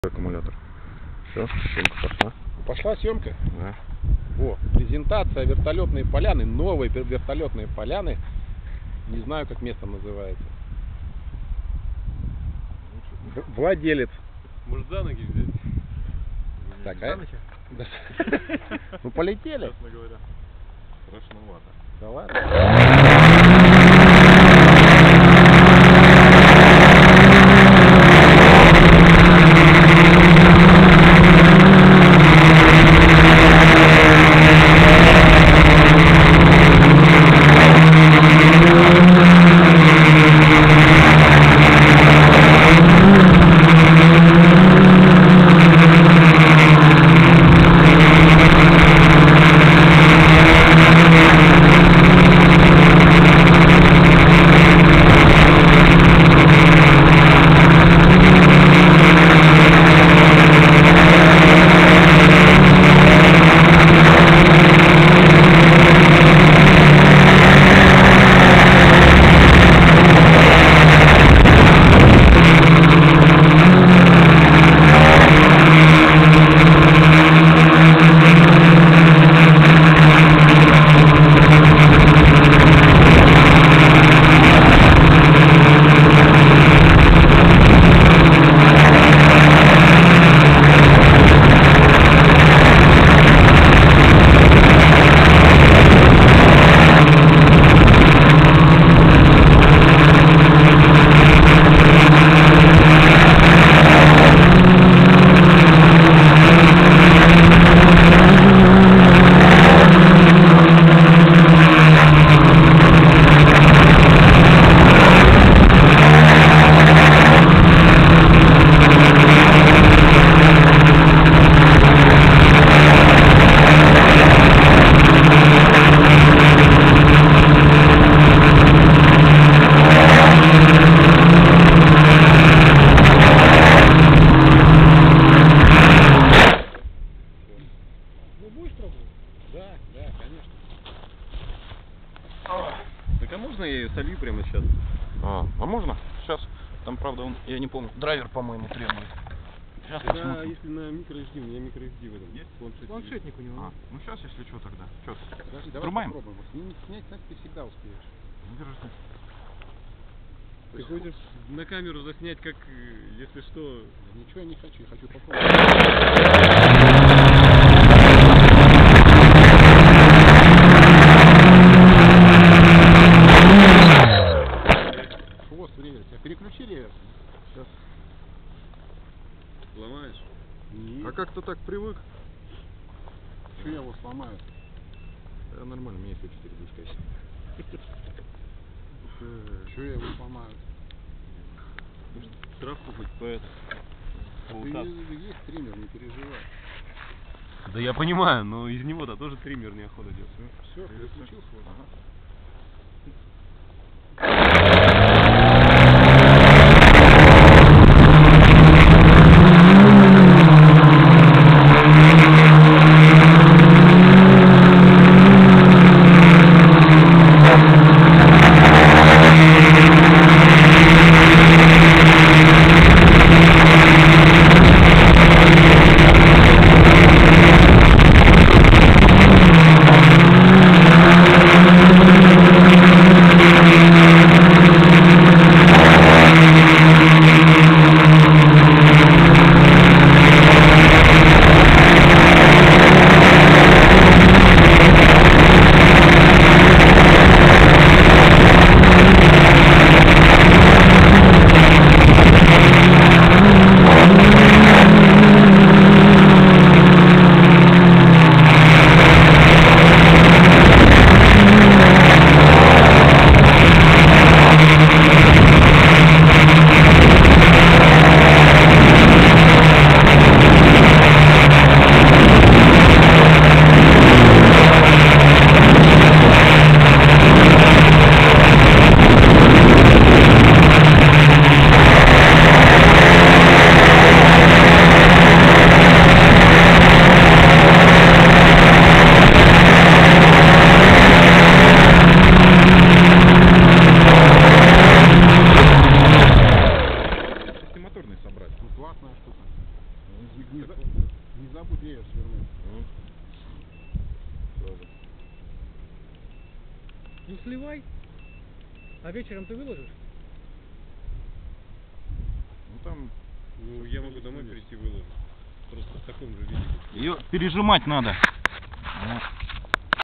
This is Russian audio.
Аккумулятор. Все, съемка пошла. Пошла съемка? Да. Во, презентация вертолетной поляны, новой вертолетной поляны. Не знаю, как место называется. Владелец. Может, за ноги взять? Такая? Да. Ну полетели. Честно говоря. Страшновато. Да ладно. Да, конечно. Так а можно я ее солью прямо сейчас? А можно? Сейчас. Там, правда, я не помню. Драйвер, по-моему, требует. Сейчас посмотрим. Если на microSD, у меня microSD в этом есть? Планшетник у него. Ну сейчас, если что, тогда. Что ты? Подожди, давай Врубаем? попробуем. Снять ты всегда успеешь. Ну, держи. Ты хочешь на камеру заснять, как, если что... Да ничего я не хочу, я хочу попробовать. Хвост в реверсе. Переключи реверс. Сейчас. Ломаешь? Нет. А как-то так привык. Что я его сломаю? Да, нормально, у меня есть 4 душка есть. Что я его сломаю? Травку хоть по это. Есть триммер, не переживай. Да я понимаю, но из него-то тоже триммер неохота делать. Все, переключил свой. Не забудь ее свернуть. Тоже. Ну сливай. А вечером ты выложишь? Ну там Ну, я могу домой прийти выложить. Просто в таком же виде. ее пережимать надо. Вот.